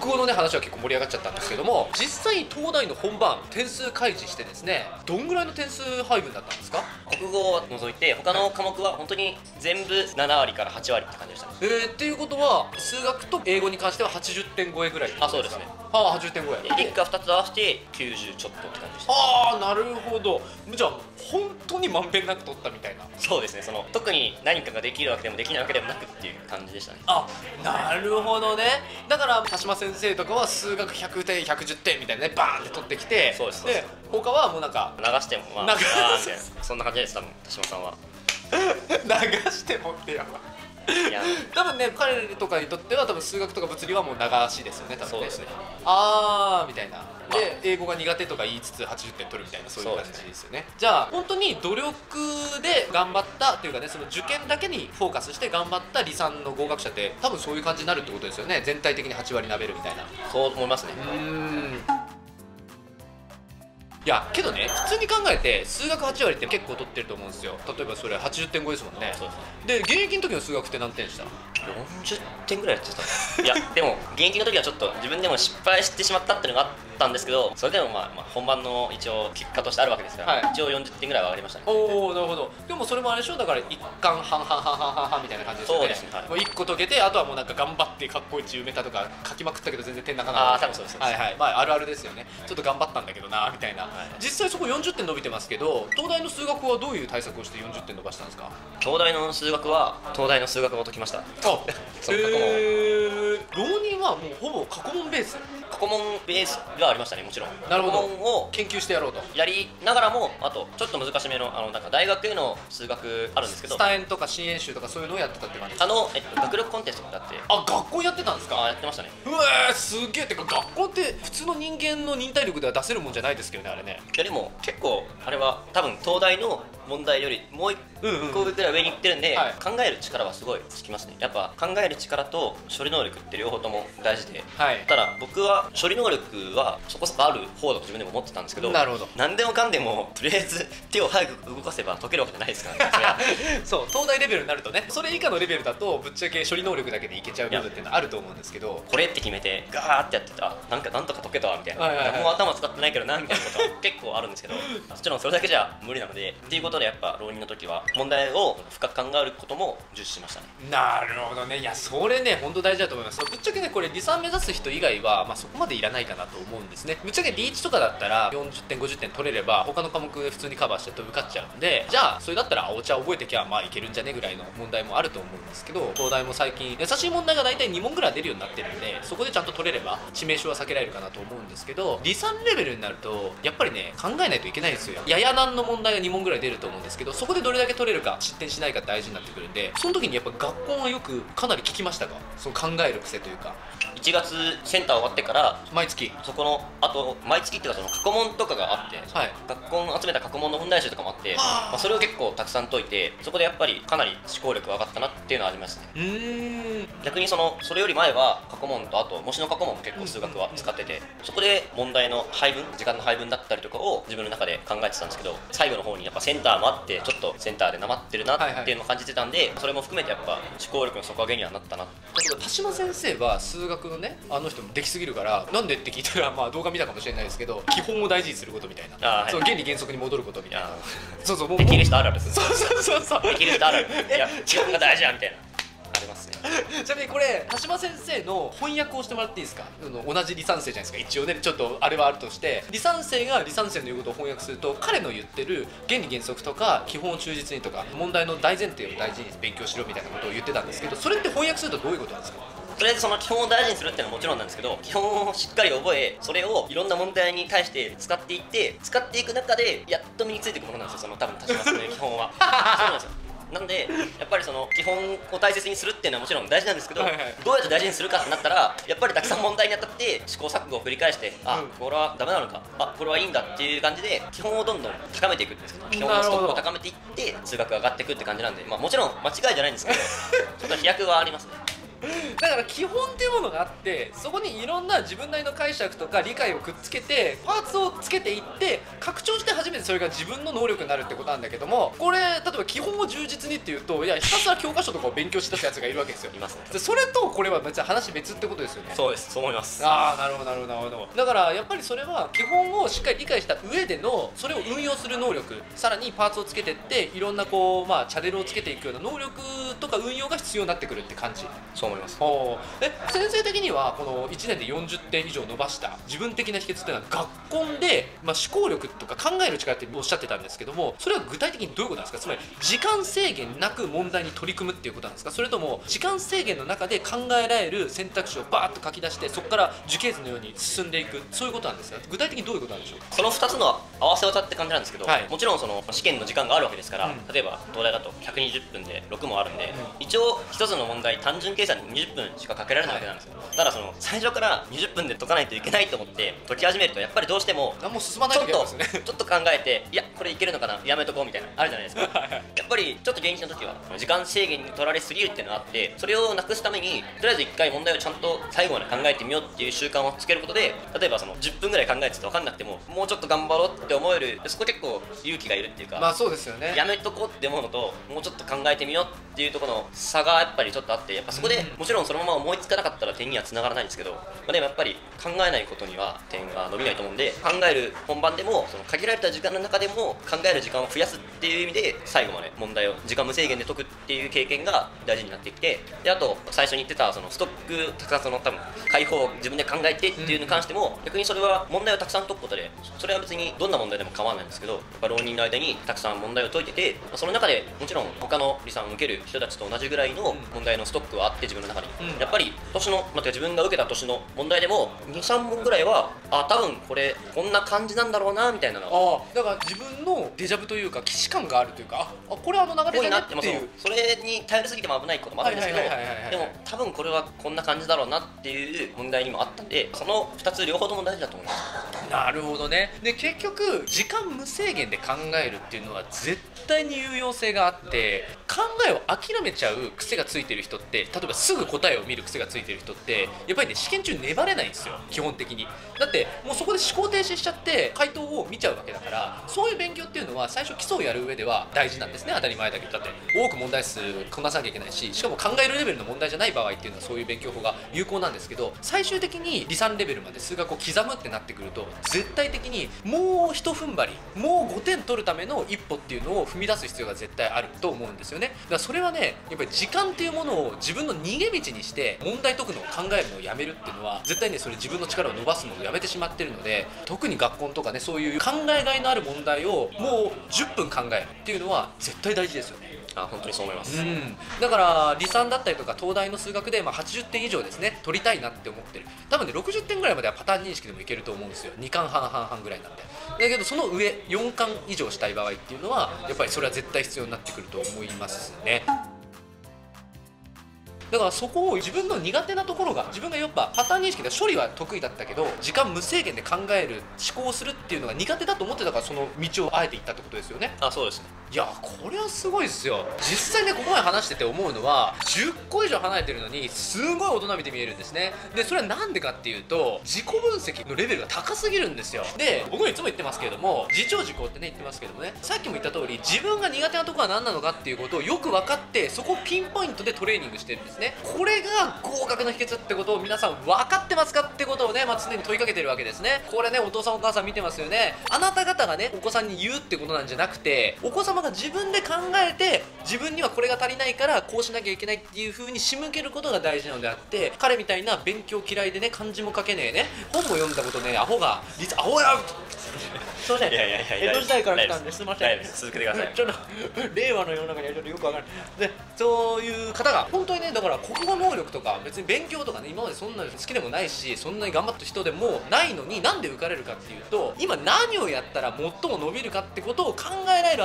国語のね話は結構盛り上がっちゃったんですけども、実際東大の本番点数開示してですね、どんぐらいの点数配分だったんですか？ 国語を除いて他の科目は本当に全部7割から8割って感じでした。 っていうことは数学と英語に関しては80点超えぐらい。 あ、そうですね。 ああ、80点超え。 理科2つ合わせて90ちょっとって感じでした。 ああ、なるほど。じゃあ本当にまんべんなく取ったみたいな。 そうですね。特に何かができるわけでもできないわけでもなくっていう感じでしたね。 あ、なるほどね。だから田島先生とかは数学100点110点みたいなね、バーンって取ってきて、 そうです。 で他はもうなんか流してもまあ流しみたいな、そんな感じです多分田島さんは。 流してもってやばいや多分ね、彼とかにとっては多分数学とか物理はもう流しですよね、多分ね。 そうですね。 あーみたいな。で英語が苦手とか言いつつ80点取るみたいな、そういう感じですよね。じゃあ本当に努力で頑張ったっていうかね、その受験だけにフォーカスして頑張った理3の合格者って多分そういう感じになるってことですよね。全体的に8割なべるみたいな。 そう思いますね。 いやけどね、普通に考えて数学8割って結構取ってると思うんですよ。例えばそれ80点超えですもんね。 そうですね。 で現役の時の数学って何点でした ？40点ぐらいやってた。いやでも現役の時はちょっと自分でも失敗してしまったっていうのがあったんですけど、それでもまあ本番の一応結果としてあるわけですから、 はい、 一応40点ぐらいは上がりましたね。 おお、なるほど。でもそれもあれでしょ、だから一貫半々半々半々みたいな感じですよね。 そうですね、はい、 もう1個解けて、あとはもうなんか頑張ってかっこいい埋めたとか書きまくったけど全然点なかなか。 ああ、多分そうです。 はいはい、まああるあるですよね。ちょっと頑張ったんだけどなみたいな、はい、実際そこ40点伸びてますけど、東大の数学はどういう対策をして40点伸ばしたんですか？ 東大の数学はを解きました。その過去問、 浪人はもうほぼ過去問ベース。 過去問ベースがありましたね、もちろん。 なるほど。 過去問を研究してやろうとやりながらも、あとちょっと難しめのなんか大学への数学あるんですけど、 スタエンとか新演習とかそういうのをやってたって感じですか？ 学力コンテストがあって。 あ、学校やってたんですか？ やってましたね。 うわー、すげえ。てか学校って普通の人間の忍耐力では出せるもんじゃないですけどね、あれね。 いやでも結構あれは多分東大の問題よりもう一個ぐらい上に行ってるんで、考える力はすごいつきますね。やっぱ考える力と処理能力って両方とも大事で、ただ僕は処理能力はそこそこある方だと自分でも思ってたんですけど、 なるほど。 何でもかんでもとりあえず手を早く動かせば解けるわけじゃないですからね。 そう、東大レベルになるとね、それ以下のレベルだとぶっちゃけ処理能力だけでいけちゃう部分っていうのはあると思うんですけど、 これって決めてガーってやってた、なんとか解けたわみたいな、もう頭使ってないけどなみたいなことは結構あるんですけど、もちろんそれだけじゃ無理なので、っていうことでやっぱ浪人の時は問題を深く考えることも重視しましたね。 なるほどね。いやそれね本当大事だと思います。ぶっちゃけね、これ理3目指す人以外はまあそこまでいらないかなと思うんですね。ぶっちゃけリーチとかだったら40点50点取れれば他の科目普通にカバーして受かっちゃうんで、じゃあそれだったらお茶覚えてきゃまあいけるんじゃねぐらいの問題もあると思うんですけど、東大も最近優しい問題が大体2問ぐらい出るようになってるんで、そこでちゃんと取れれば致命傷は避けられるかなと思うんですけど、理3レベルになるとやっぱりね考えないといけないんですよ。やや難の問題が2問ぐらい出ると思うんですけど、そこでどれだけ取れるか失点しないか大事になってくるんで、その時にやっぱ学校はよくかなり効きましたか？その考える癖というか。 1月センター終わってから毎月そこのあと毎月っていうかその過去問とかがあって、 はい、 学校の集めた過去問の問題集とかもあって、まあ、それを結構たくさん解いて、そこでやっぱりかなり思考力が上がったなっていうのはありますね。逆にそれより前は過去問とあと模試の過去問も結構数学は使ってて、そこで問題の配分、時間の配分だったりとかを自分の中で考えてたんですけど、最後の方にやっぱセンターもあってちょっとセンターでなまってるなっていうのを感じてたんで、それも含めてやっぱ思考力の底上げにはなったな。 田島先生は数学のねあの人もできすぎるからなんでって聞いたら、まあ動画見たかもしれないですけど、基本を大事にすることみたいな、その原理原則に戻ることみたいな。そうそう、 できる人あるあるです。 そうできる人あるある。いや基本が大事やみたいなありますね。 ちなみにこれ田島先生の翻訳をしてもらっていいですか？同じ理3生じゃないですか、一応ね。ちょっとあれはあるとして、理3生が理3生の言うことを翻訳すると、彼の言ってる原理原則とか基本を忠実にとか問題の大前提を大事に勉強しろみたいなことを言ってたんですけど、それって翻訳するとどういうことなんですか？ とりあえずその基本を大事にするっていうのはもちろんなんですけど、基本をしっかり覚え、それをいろんな問題に対して使っていく中でやっと身についていくものなんですよ、その多分田島さんの基本は。そうなんですよ。なんでやっぱりその基本を大切にするっていうのはもちろん大事なんですけど、どうやって大事にするかってなったら、やっぱりたくさん問題に当たって試行錯誤を繰り返して、これはダメなのか、これはいいんだっていう感じで基本をどんどん高めていくんですけど、基本のストックを高めていって数学が上がっていくって感じなんで、まあもちろん間違いじゃないんですけどちょっと飛躍はありますね。 だから基本っていうものがあって、そこにいろんな自分なりの解釈とか理解をくっつけてパーツをつけていって拡張して初めてそれが自分の能力になるってことなんだけども、これ例えば基本を充実にっていうと、いやひたすら教科書とかを勉強しだすやつがいるわけですよ。 いますね。 でそれとこれは別に話別ってことですよね。 そうです、そう思います。 ああ、なるほどなるほどなるほど。だからやっぱりそれは基本をしっかり理解した上でのそれを運用する能力、さらにパーツをつけてっていろんなこうまあチャネルをつけていくような能力とか運用が必要になってくるって感じ。 そう思います。 先生的にはこの1年で40点以上伸ばした自分的な秘訣っていうのは学校で、まあ、思考力とか考える力っておっしゃってたんですけども、それは具体的にどういうことなんですか？つまり時間制限なく問題に取り組むっていうことなんですか？それとも時間制限の中で考えられる選択肢をバーッと書き出してそこから樹形図のように進んでいく、そういうことなんですか？具体的にどういうことなんでしょう？ その2つの合わせ技って感じなんですけど、 はいもちろんその試験の時間があるわけですから、 うん例えば東大だと120分で6もあるんで、一応1つの問題単純計算に20分しかかけられないわけなんですよ。ただその最初から20分で解かないといけないと思って解き始めるとやっぱりどうしても何も進まないちょっとといけないですね。 ちょっと考えて、いやこれいけるのかな、やめとこうみたいなあるじゃないですか。やっぱりちょっと現役の時は時間制限に取られすぎるっていうのがあって、それをなくすためにとりあえず1回問題をちゃんと最後まで考えてみようっていう習慣をつけることで、例えばその10分ぐらい考えてて分かんなくてももうちょっと頑張ろうって思える、そこ結構勇気がいるっていうか、 まあそうですよね。 やめとこうって思うのともうちょっと考えてみようっていうところの差がやっぱりちょっとあって、やっぱそこでもちろんそのまま思いつかなかったら点にはつながらないんですけど、まあ、でもやっぱり考えないことには点が伸びないと思うんで、考える本番でもその限られた時間の中でも考える時間を増やすっていう意味で最後まで問題を時間無制限で解くっていう経験が大事になってきて、であと最初に言ってたそのストックたくさんその多分解放を自分で考えてっていうのに関しても、逆にそれは問題をたくさん解くことで、それは別にどんな問題でも構わないんですけど、やっぱ浪人の間にたくさん問題を解いてて、その中でもちろん他の理算を受ける人たちと同じぐらいの問題のストックはあって自分の中に、やっぱり年の、まあ、自分が受けた年の問題でも 2,3 問ぐらいは多分これこんな感じなんだろうなみたいなのがだから自分のデジャブというか既視感があるというか、これ流れじゃねっていう。 それに頼りすぎても危ないこともあるんですけど、 はいはいはいはいはいでも多分これはこんな感じだろうなっていう問題にもあったんで、その2つ両方とも大事だと思います。 なるほどね。で結局時間無制限で考えるっていうのは絶対に有用性があって、考えを諦めちゃう癖がついてる人って、例えばすぐ答えを見る癖がついてる人ってやっぱりね試験中粘れないんですよ、基本的に。だってもうそこで思考停止しちゃって回答を見ちゃうわけだから、そういう勉強っていうのは最初基礎をやる上では大事なんですね。当たり前だけど、だって多く問題数こなさなきゃいけないし、しかも考えるレベルの問題じゃない場合っていうのはそういう勉強法が有効なんですけど、最終的に理算レベルまで数学を刻むってなってくると絶対的にもう一踏ん張り、もう5点取るための一歩っていうのを踏み出す必要が絶対あると思うんですよね。だからそれはね、やっぱり時間っていうものを自分の逃げ道にして問題解くのを考えるのをやめるっていうのは絶対ね、それ自分の力を伸ばすのをやめてしまってるので、特に学校とかね、そういう考えがいのある問題をもう10分考えるっていうのは絶対大事ですよね。 本当にそう思います。 だから理算だったりとか東大の数学で80点以上ですね取りたいなって思ってる。多分ね60点ぐらいまではパターン認識でもいけると思うんですよ。2巻半々ぐらいなんで。だけどその上4巻以上したい場合っていうのはやっぱりそれは絶対必要になってくると思いますね。だからそこを自分の苦手なところが、自分がやっぱパターン認識で処理は得意だったけど時間無制限で考える思考をするっていうのが苦手だと思ってたから、その道をあえて行ったってことですよね。 そうですね。 いやこれはすごいですよ。実際ねここまで話してて思うのは10個以上離れてるのにすごい大人びて見えるんですね。でそれはなんでかっていうと自己分析のレベルが高すぎるんですよ。で僕はいつも言ってますけれども自重自己ってね言ってますけどもね、さっきも言った通り自分が苦手なところは何なのかっていうことをよく分かってそこをピンポイントでトレーニングしてるんですね。これが合格の秘訣ってことを皆さん分かってますかってことをね、常に問いかけてるわけですね。これねお父さんお母さん見てますよね。あなた方がねお子さんに言うってことなんじゃなくて、お子様が自分で考えて自分にはこれが足りないからこうしなきゃいけないっていう風に仕向けることが大事なのであって、彼みたいな勉強嫌いでね漢字も書けねえね、本も読んだことねアホがアホやすいません、江戸時代から来たんですいません、 続けてください。 ちょっと令和の世の中にはちょっとよくわからないで、そういう方が本当にね、だから国語能力とか別に勉強とかね今までそんなに好きでもないしそんなに頑張った人でもないのになんで受かれるかっていうと、今何をやったら最も伸びるかってことを考えられる頭さ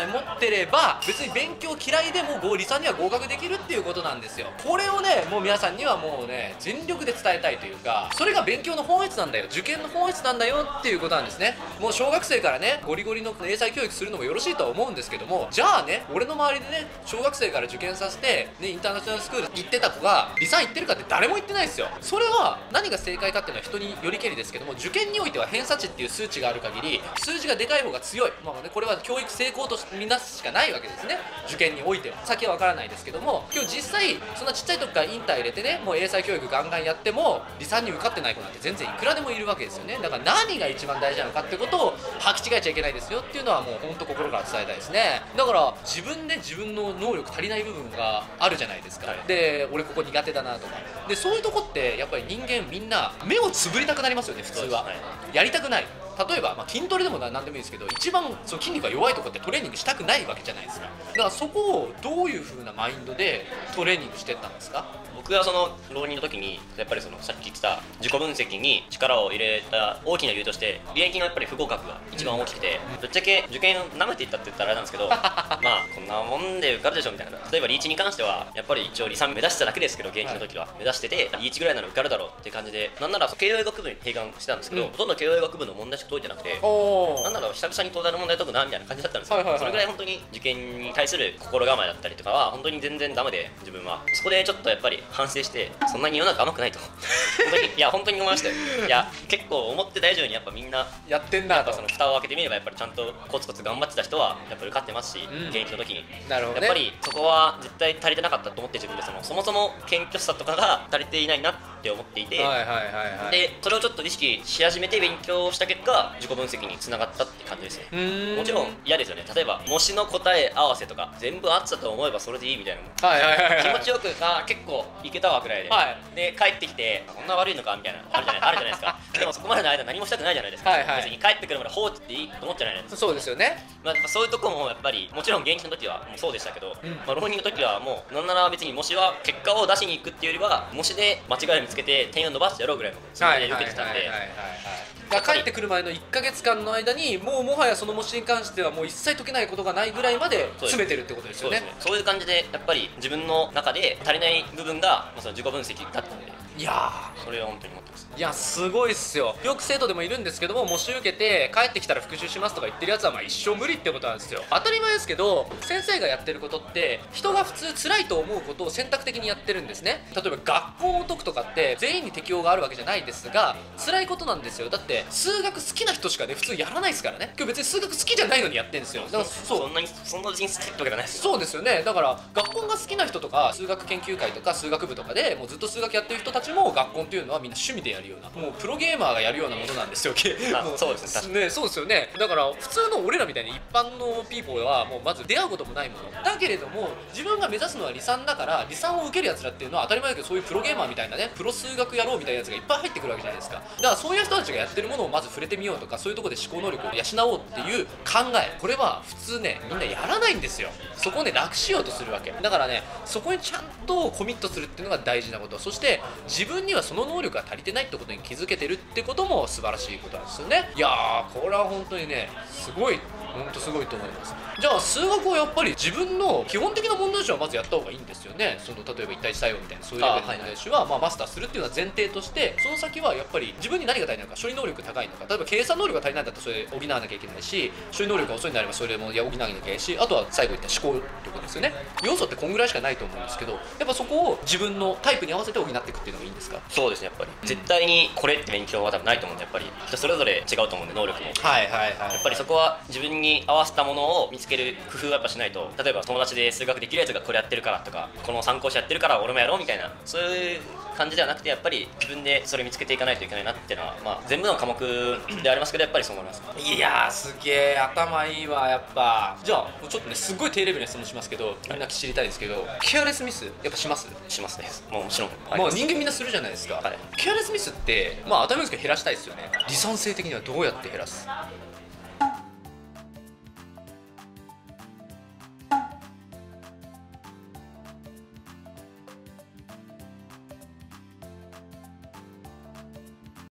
枚持ってれば別に勉強嫌いでも理3には合格できるっていうことなんですよ。これをねもう皆さんにはもうね全力で伝えたいというか、それが勉強の本質なんだよ、受験の本質なんだよっていうことなんですね。もう小学生からねゴリゴリの英才教育するのもよろしいとは思うんですけども、じゃあね俺の周りでね小学生から受験させて、ね、インターナショナルスクール行ってた子が理3行ってるかって誰も言ってないですよ。それは何が正解かっていうのは人によりけりですけども、受験においては偏差値っていう数値がある限り数字がでかい方が強い、これは教育成功とみなすしかないわけですね、受験においては。先は分からないですけども、今日実際そんなちっちゃい時からインター入れてねもう英才教育ガンガンやっても理3に受かってない子なんて全然いくらでもいるわけですよね。だから何が一番大事なのかってことを履き違えちゃいけないですよっていうのはもう本当心から伝えたいですね。だから自分で自分の能力足りない部分があるじゃないですか、はい、で俺ここ苦手だなとかで、そういうとこってやっぱり人間みんな目をつぶりたくなりますよね普通は、はい、やりたくない。例えば、筋トレでも何でもいいですけど、一番その筋肉が弱いところってトレーニングしたくないわけじゃないですか。だからそこをどういう風なマインドでトレーニングしてったんですか？ 僕がその浪人の時にやっぱりそのさっき言ってた自己分析に力を入れた大きな理由として現役のやっぱり不合格が一番大きくて、ぶっちゃけ受験を舐めていったって言ったらあれなんですけどまあこんなもんで受かるでしょみたいな。例えばリーチに関してはやっぱり一応理3目指してただけですけど、現役の時は目指しててリーチぐらいなら受かるだろうっていう感じで、なんなら慶応医学部に併願してたんですけど、ほとんど慶応医学部の問題しか解いてなくて、なんなら久々に東大の問題解くなみたいな感じだったんですよ。それぐらい本当に受験に対する心構えだったりとかは本当に全然ダメで、自分はそこでちょっとやっぱり反省して、そんなに世の中甘くないと本当にいや本当に思いましたよ。いや結構思ってた以上にやっぱみんなやってんなと。 その蓋を開けてみればやっぱりちゃんとコツコツ頑張ってた人はやっぱり受かってますし、現役の時になるほど、ね、 やっぱりそこは絶対足りてなかったと思って、自分でそもそも謙虚さとかが足りていないなって思っていて、でそれをちょっと意識し始めて勉強した結果自己分析につながったって感じですね。もちろん嫌ですよね。例えば模試の答え合わせとか全部あってたと思えばそれでいいみたいな、気持ちよく結構いけたわくらいで、で帰ってきてこんな悪いのかみたいなあるじゃないですか。でもそこまでの間何もしたくないじゃないですか。別に帰ってくるまで放置っていいと思っちゃないですか。 そうですよね。 そういうとこもやっぱりもちろん現役の時はもうそうでしたけど、浪人の時はもうなんなら別に模試は結果を出しに行くっていうよりは模試で間違いを見つけて点を伸ばしてやろうぐらいのつもりで受けてたんで、 帰ってくる前の1ヶ月間の間にもはやその模試に関してはもう一切解けないことがないぐらいまで詰めてるってことですよね。 そういう感じでやっぱり自分の中で足りない部分がその自己分析だったんで、 いやそれは本当に思ってます。 いやすごいっすよ。よく生徒でもいるんですけども、模試受けて帰ってきたら復習しますとか言ってるやつは一生無理ってことなんですよ。当たり前ですけど先生がやってることって人が普通辛いと思うことを選択的にやってるんですね。例えば学校を解くとかって全員に適用があるわけじゃないですが辛いことなんですよ。だって数学好きな人しかね普通やらないですからね。今日別に数学好きじゃないのにやってるんですよ。だからそんな人生好きってわけじゃないですよ。そうですよね。だから学校が好きな人とか数学研究会とか数学部とかでもうずっと数学やってる人たちも学校っていうのはみんな趣味でやるような、もうプロゲーマーがやるようなものなんですよ。 そうですね。そうですよね。だから普通の俺らみたいに一般のピーポーはもうまず出会うこともないものだけれども、自分が目指すのは理3だから理3を受けるやつらっていうのは当たり前だけど、そういうプロゲーマーみたいなねプロ数学野郎みたいなやつがいっぱい入ってくるわけじゃないですか。だからそういう人たちがやってるものをまず触れてみようとか、そういうところで思考能力を養おうっていう考え、これは普通ねみんなやらないんですよ。そこをね楽しようとするわけだからね、そこにちゃんとコミットするっていうのが大事なこと。そして自分にはその能力が足りてないってことに気づけてるってことも素晴らしいことなんですよね。いやーこれは本当にねすごい、本当すごいと思います。じゃあ数学はやっぱり自分の基本的な問題集はまずやった方がいいんですよね。例えば一対一作用みたいなそういうレベルの問題集はマスターするっていうのは前提として、その先はやっぱり自分に何が足りないのか、処理能力が高いのか、例えば計算能力が足りないんだったらそれ補わなきゃいけないし、処理能力が遅いんであればそれも補わなきゃいけないし、あとは最後言った思考力ですよね。要素ってこんぐらいしかないと思うんですけど、やっぱそこを自分のタイプに合わせて補っていくっていうのがいいんですか？ そうですね。やっぱり絶対にこれって勉強は多分ないと思うんで、やっぱり人それぞれ違うと思うんで能力も、やっぱりそこは自分に合わせたものを見つける工夫はやっぱしないと、例えば友達で数学できるやつがこれやってるからとか、この参考書やってるから俺もやろうみたいな、そういう感じではなくて、やっぱり自分でそれ見つけていかないといけないなっていうのは、全部の科目でありますけどやっぱりそう思います。 いやーすげえ頭いいわやっぱ。じゃあちょっとねすっごい低レベルな質問しますけど、みんな知りたいですけど、ケアレスミスやっぱします？ しますね。もちろん人間みんなするじゃないですか。ケアレスミスって当たり前ですけど減らしたいですよね。理算性的にはどうやって減らす？